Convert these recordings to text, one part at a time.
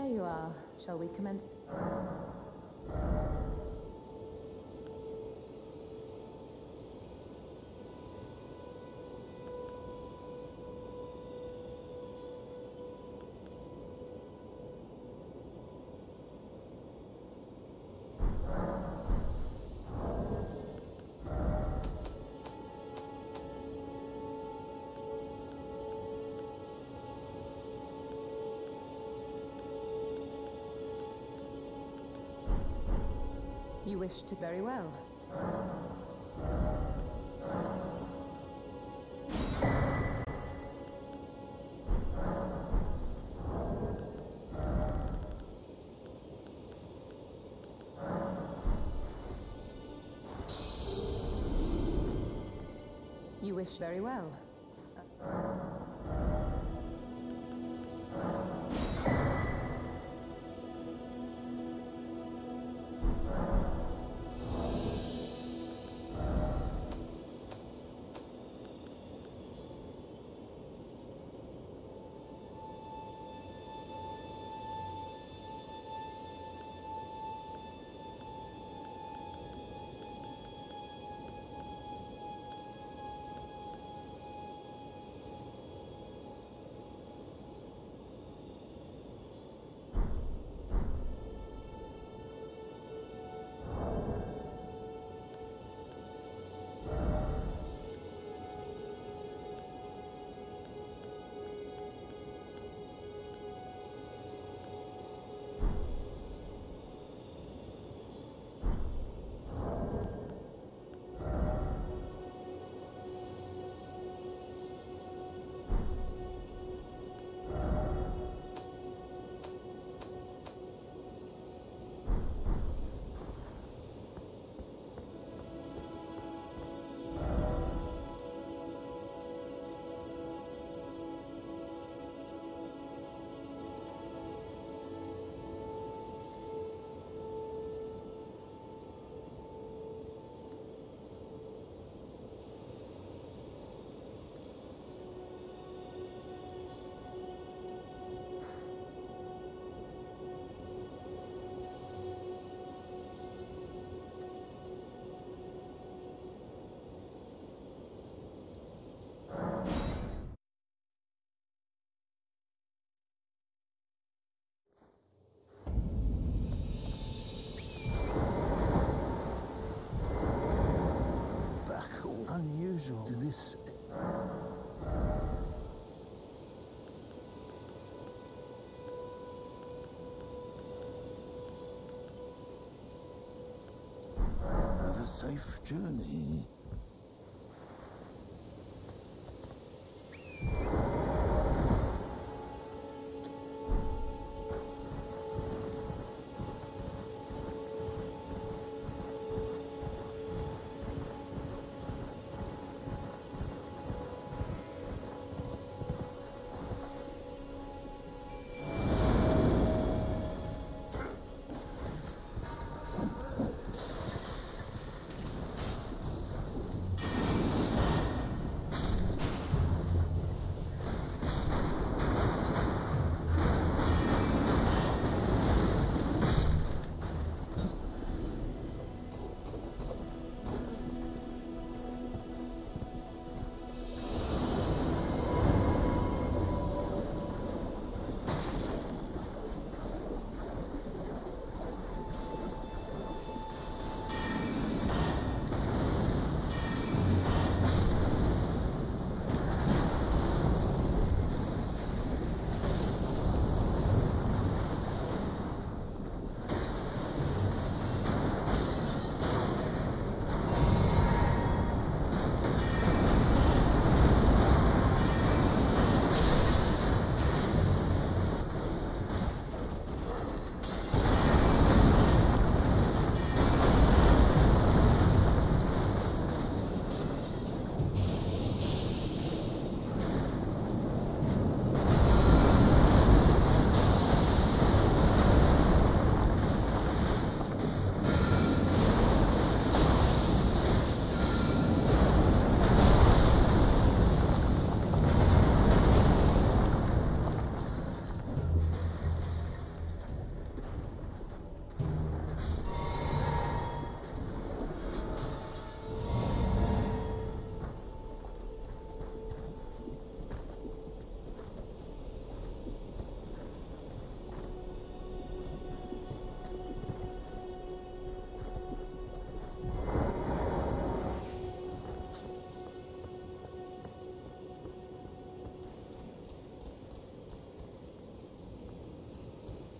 There you are. Shall we commence? You wish to very well. You wish very well. Unusual. This. Have a safe journey.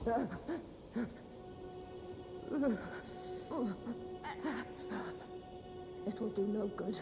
It will do no good.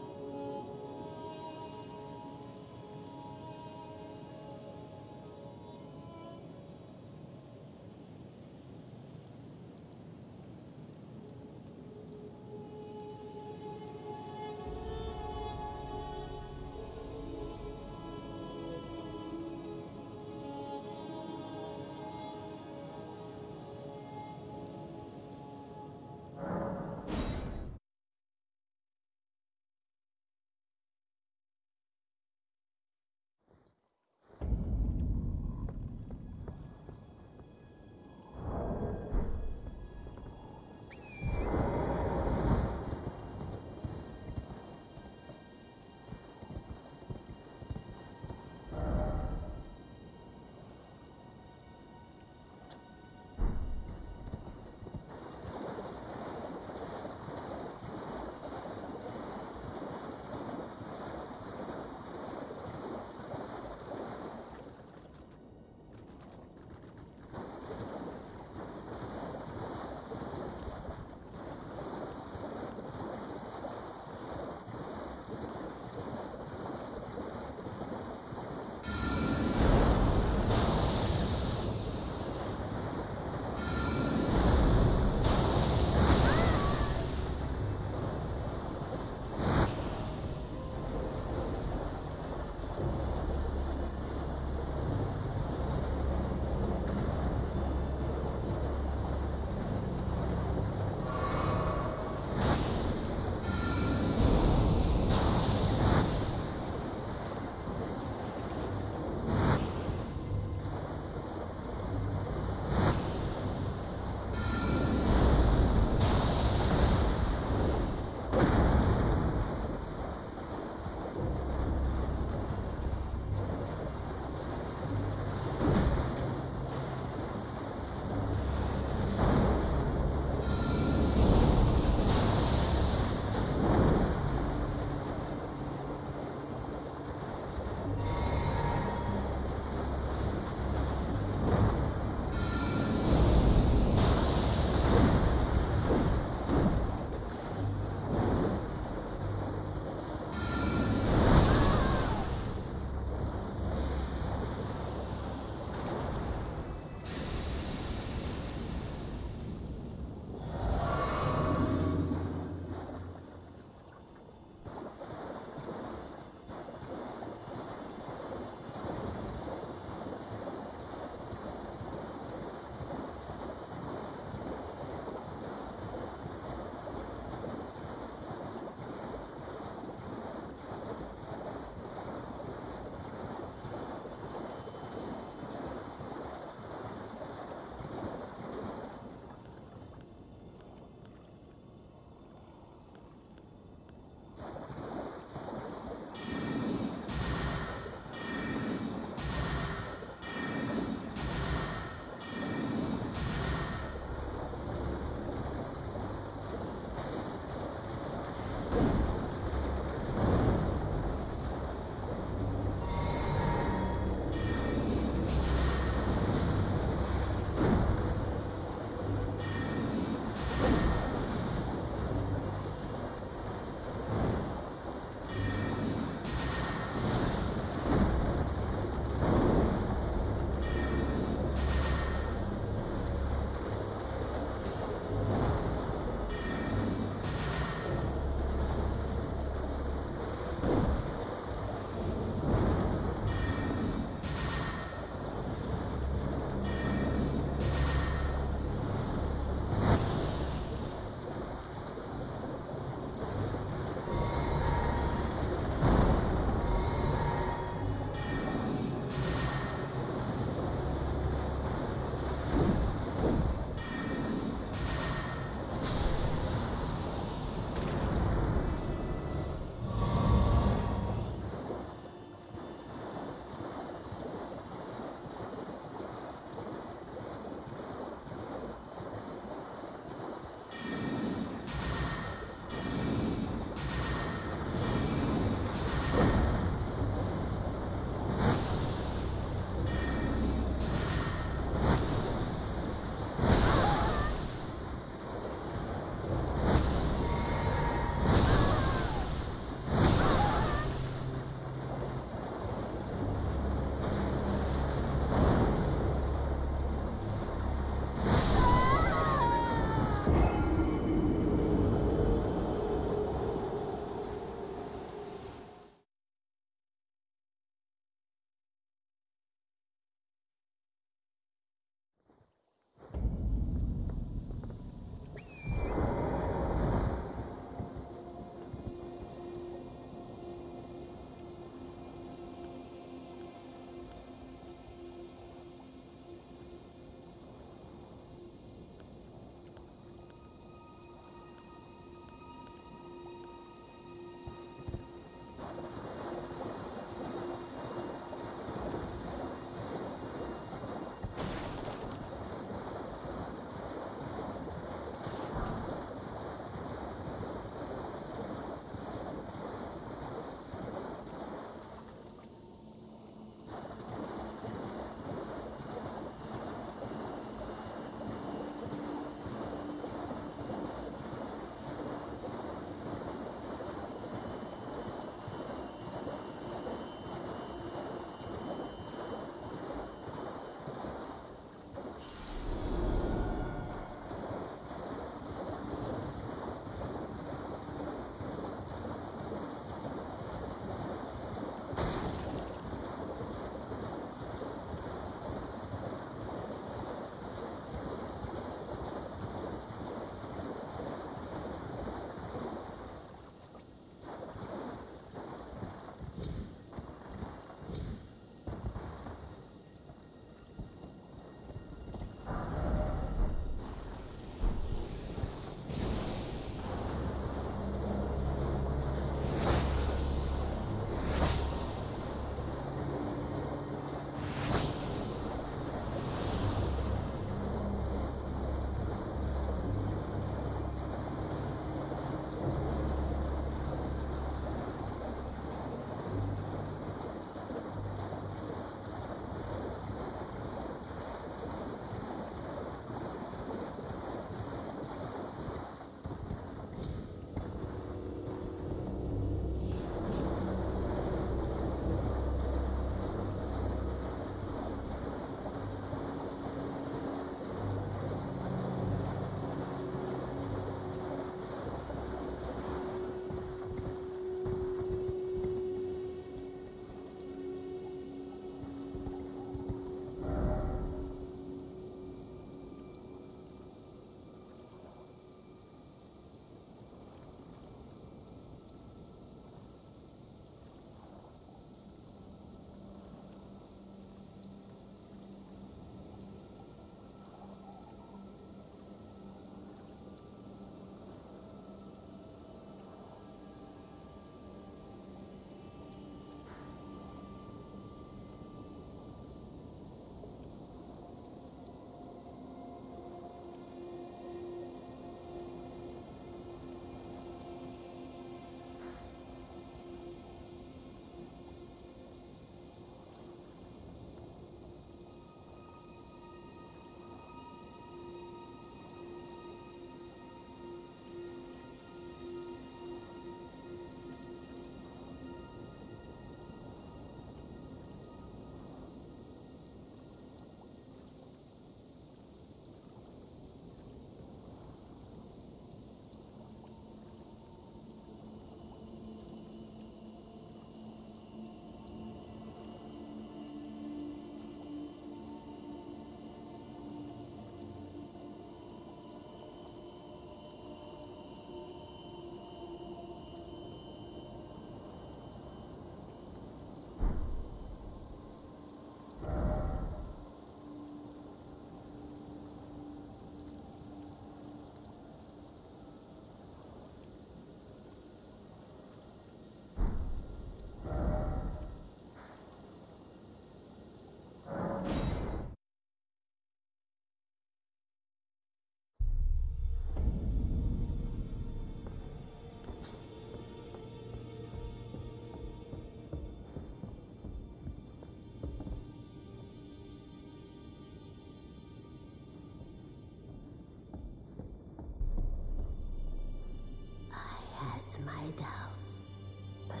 my doubts. But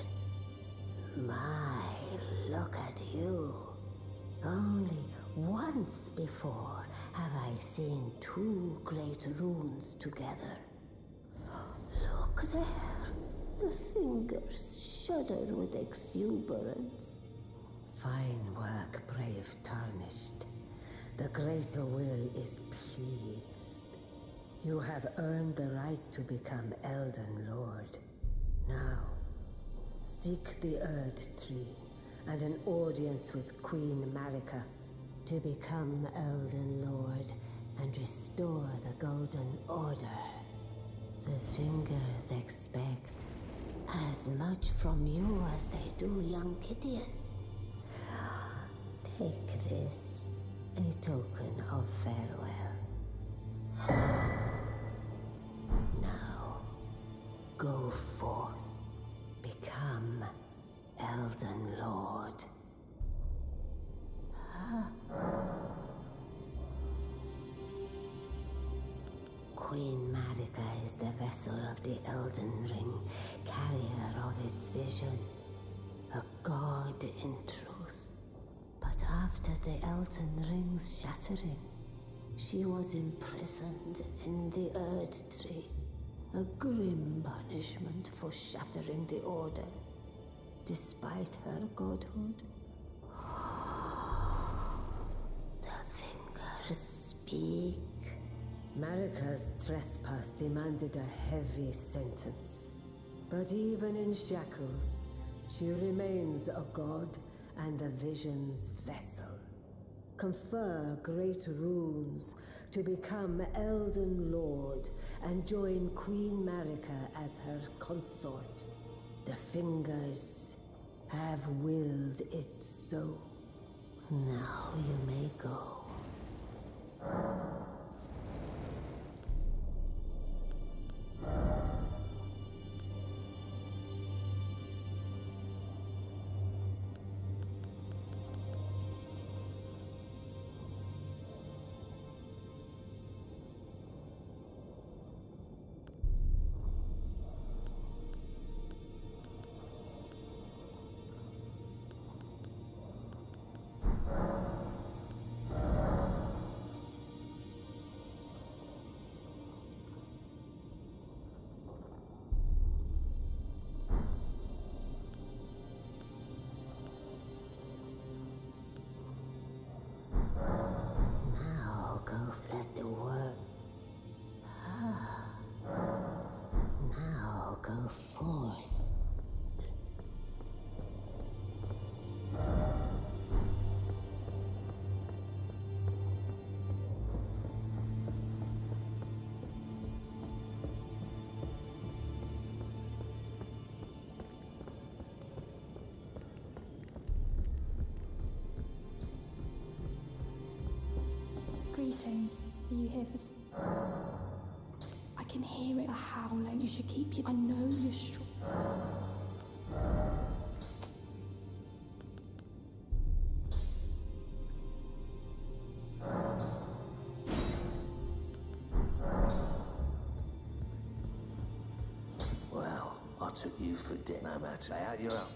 look at you. Only once before have I seen two great runes together. Look there. The fingers shudder with exuberance. Fine work, brave Tarnished. The Greater Will is pleased. You have earned the right to become Elden Lord. Now, seek the Erd Tree and an audience with Queen Marika to become Elden Lord and restore the Golden Order. The fingers expect as much from you as they do young Gideon. Take this, a token of farewell. Now, go forth, become Elden Lord. Queen Marika is the vessel of the Elden Ring, carrier of its vision. A god in truth. But after the Elden Ring's shattering, she was imprisoned in the Erd Tree. A grim punishment for shattering the Order, despite her godhood. The fingers speak. Marika's trespass demanded a heavy sentence. But even in shackles, she remains a god and the Vision's vessel. Confer great runes to become Elden Lord and join Queen Marika as her consort. The fingers have willed it so. Now you may go. Let the world. Now go forth. Greetings. Are you here for... I can hear it howling. You should keep your... I know you're strong. Well, I took you for dead. No matter. Lay out your own.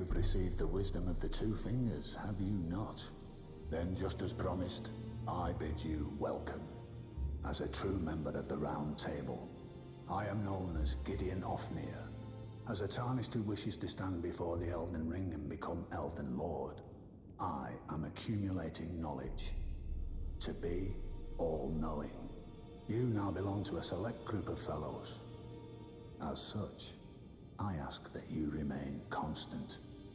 You've received the wisdom of the Two Fingers, have you not? Then, just as promised, I bid you welcome. As a true member of the Round Table, I am known as Gideon Ofnir. As a Tarnished who wishes to stand before the Elden Ring and become Elden Lord, I am accumulating knowledge. To be all-knowing. You now belong to a select group of fellows. As such, I ask that you remain constant.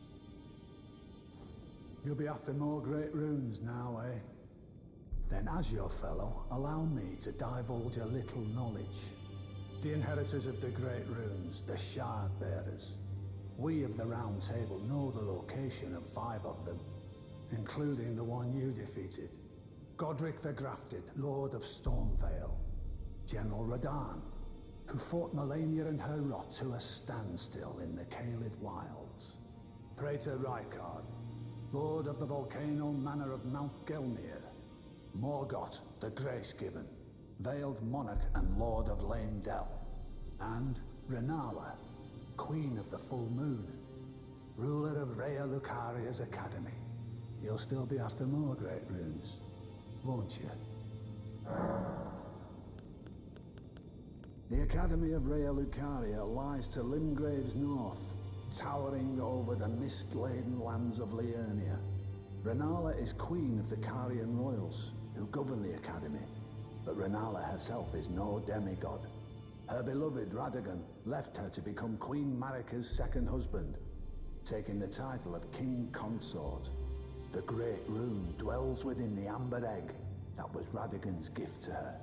You'll be after more great runes now, eh? Then as your fellow, allow me to divulge a little knowledge. The inheritors of the great runes, the Shard Bearers. We of the Round Table know the location of 5 of them, including the one you defeated. Godric the Grafted, Lord of Stormvale. General Radahn, who fought Melania and her rot to a standstill in the Caelid Wilds. Praetor Rykard, Lord of the Volcano Manor of Mount Gelmir. Morgott the Grace-Given, Veiled Monarch and Lord of Leyndell. And Renala, Queen of the Full Moon, ruler of Rhea Lucaria's Academy. You'll still be after more great runes, won't you? The Academy of Rhea Lucaria lies to Limgrave's north, towering over the mist-laden lands of Liurnia. Renala is queen of the Carian royals, who govern the Academy, but Renala herself is no demigod. Her beloved Radagon left her to become Queen Marika's second husband, taking the title of King Consort. The Great Rune dwells within the Amber Egg that was Radagon's gift to her.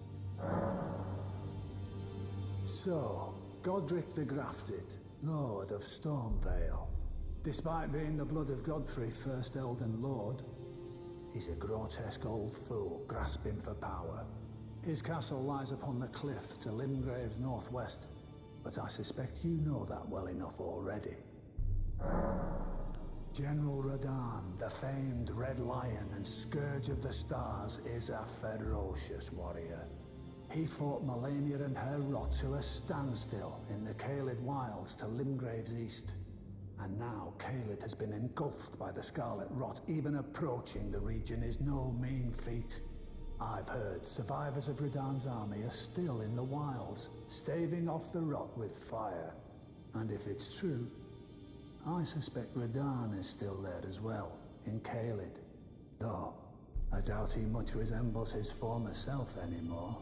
So, Godric the Grafted, Lord of Stormvale. Despite being the blood of Godfrey, first Elden Lord, he's a grotesque old fool grasping for power. His castle lies upon the cliff to Limgrave's northwest, but I suspect you know that well enough already. General Radahn, the famed Red Lion and Scourge of the Stars, is a ferocious warrior. He fought Melania and her rot to a standstill in the Caelid Wilds to Limgrave's east. And now Caelid has been engulfed by the Scarlet Rot. Even approaching the region is no mean feat. I've heard survivors of Radahn's army are still in the wilds, staving off the rot with fire. And if it's true, I suspect Radahn is still there as well, in Caelid. Though, I doubt he much resembles his former self anymore.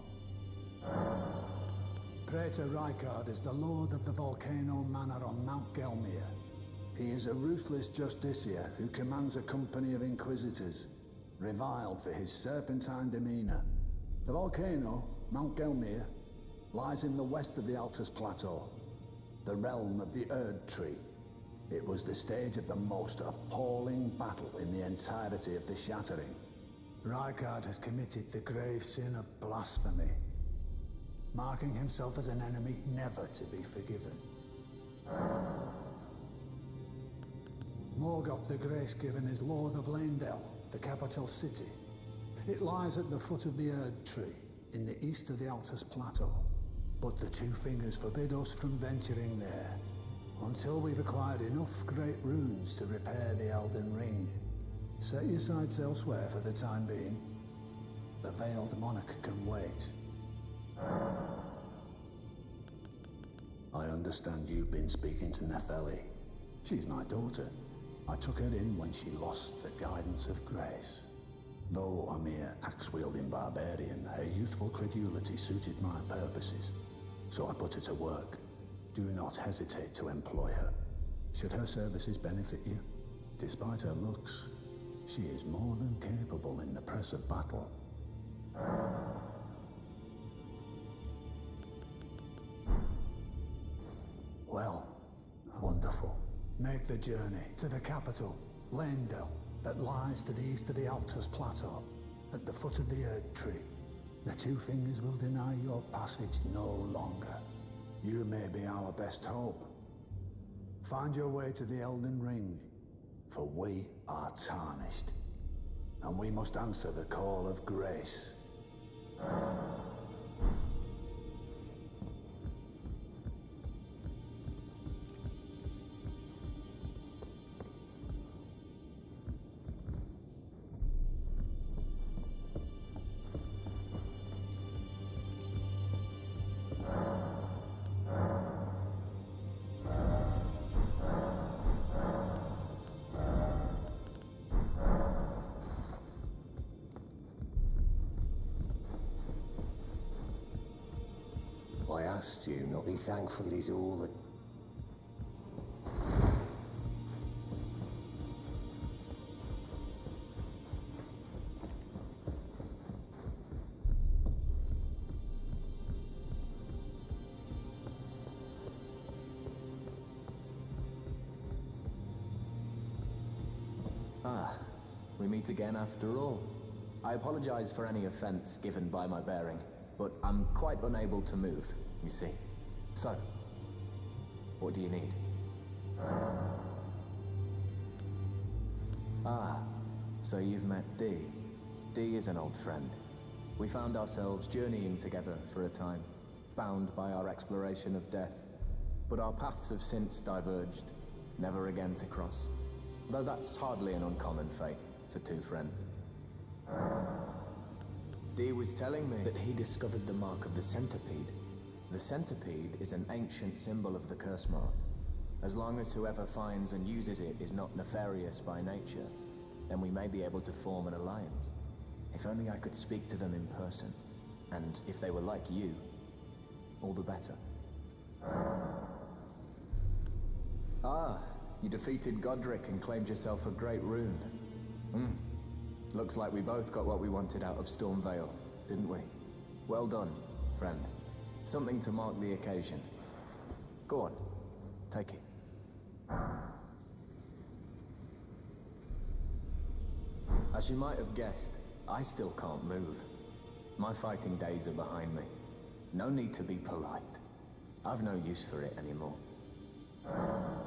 Praetor Rykard is the Lord of the Volcano Manor on Mount Gelmir. He is a ruthless justiciar who commands a company of inquisitors, reviled for his serpentine demeanor. The volcano, Mount Gelmir, lies in the west of the Altus Plateau, the realm of the Erd Tree. It was the stage of the most appalling battle in the entirety of the Shattering. Rykard has committed the grave sin of blasphemy, marking himself as an enemy never to be forgiven. Morgott the Grace-Given is Lord of Leyndell, the capital city. It lies at the foot of the Erd Tree, in the east of the Altus Plateau. But the Two Fingers forbid us from venturing there, until we've acquired enough great runes to repair the Elden Ring. Set your sights elsewhere for the time being. The Veiled Monarch can wait. I understand you've been speaking to Nepheli. She's my daughter. I took her in when she lost the guidance of grace. Though a mere axe-wielding barbarian, her youthful credulity suited my purposes. So I put her to work. Do not hesitate to employ her. Should her services benefit you, despite her looks, she is more than capable in the press of battle. Well, wonderful. Make the journey to the capital, Leyndell, that lies to the east of the Altus Plateau, at the foot of the Erd Tree. The Two Fingers will deny your passage no longer. You may be our best hope. Find your way to the Elden Ring, for we are tarnished, and we must answer the call of grace. asked you not to be thankful it is all that... Ah, we meet again after all. I apologize for any offense given by my bearing, but I'm quite unable to move, you see. So, what do you need? Ah, so you've met Dee. Dee is an old friend. We found ourselves journeying together for a time, bound by our exploration of death. But our paths have since diverged, never again to cross. Though that's hardly an uncommon fate for two friends. Dee was telling me that he discovered the mark of the centipede. The centipede is an ancient symbol of the curse mark. As long as whoever finds and uses it is not nefarious by nature, then we may be able to form an alliance. If only I could speak to them in person. And if they were like you, all the better. Ah, you defeated Godric and claimed yourself a great rune. Looks like we both got what we wanted out of Stormveil, didn't we? Well done, friend. Something to mark the occasion. Go on, take it. As you might have guessed, I still can't move. My fighting days are behind me. No need to be polite. I've no use for it anymore.